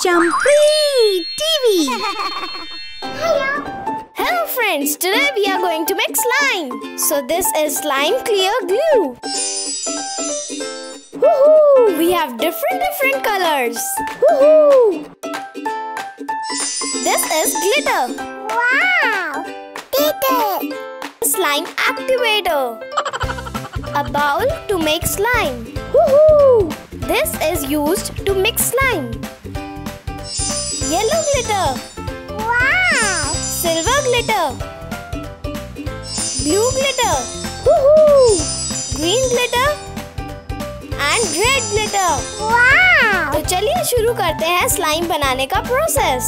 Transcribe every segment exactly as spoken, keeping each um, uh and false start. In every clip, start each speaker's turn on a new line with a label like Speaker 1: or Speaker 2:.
Speaker 1: Jumpy T V.
Speaker 2: Hello. Hello friends, today we are going to make slime. So this is slime clear glue. Woohoo! We have different different colors. Woohoo! This is glitter.
Speaker 3: Wow! Glitter!
Speaker 2: Slime activator. A bowl to make slime. Woohoo! This is used to mix slime. Yellow glitter.
Speaker 3: Wow!
Speaker 2: Silver glitter. Blue glitter. Woohoo! Green glitter and red glitter.
Speaker 3: Wow!
Speaker 2: तो चलिए शुरू करते हैं slime बनाने का process.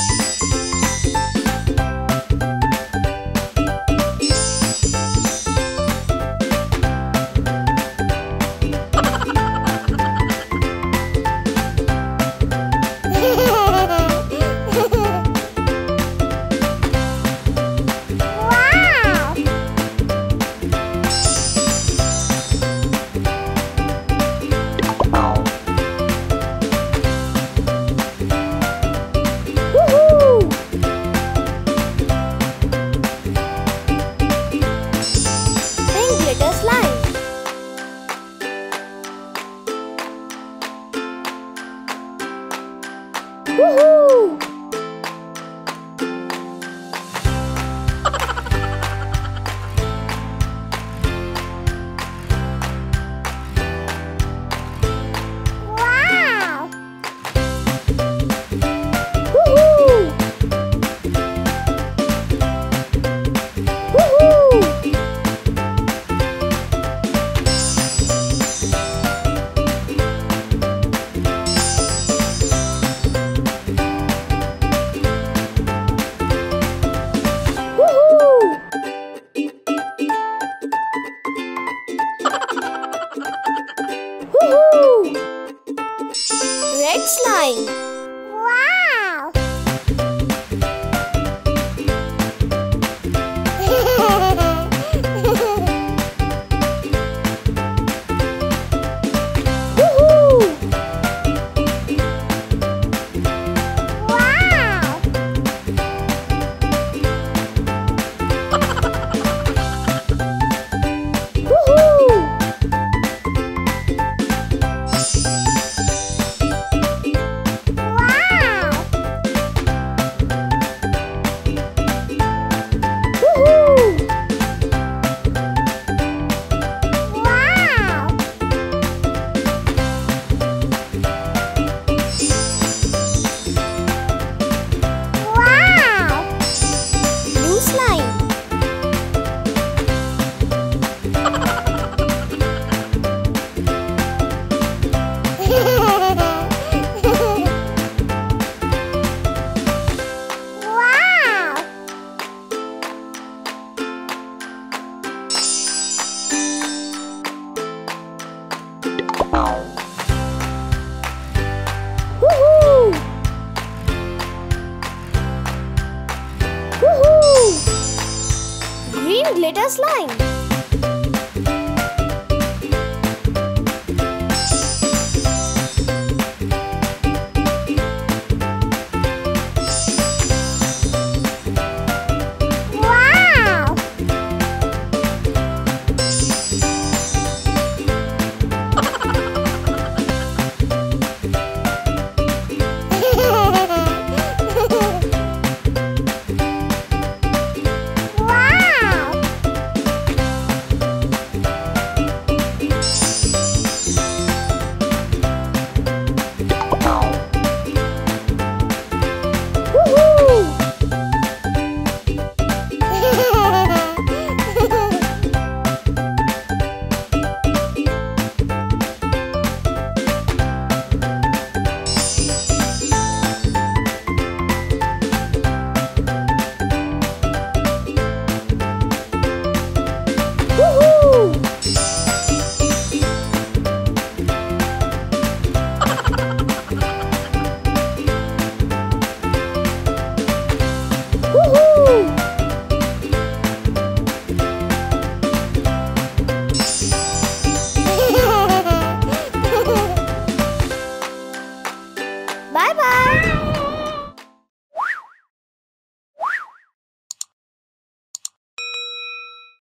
Speaker 2: Woohoo!
Speaker 3: Wow!
Speaker 2: Woohoo! Woohoo! Woohoo! Red slime.
Speaker 3: Wow!
Speaker 2: Woohoo!
Speaker 3: Wow!
Speaker 2: Woohoo!
Speaker 3: Wow!
Speaker 2: Woohoo!
Speaker 3: Wow! Wow!
Speaker 2: Blue slime.
Speaker 3: Wow!
Speaker 2: Woohoo! Woohoo! Green glitter slime.
Speaker 3: Wow! Wow!
Speaker 2: Bye bye.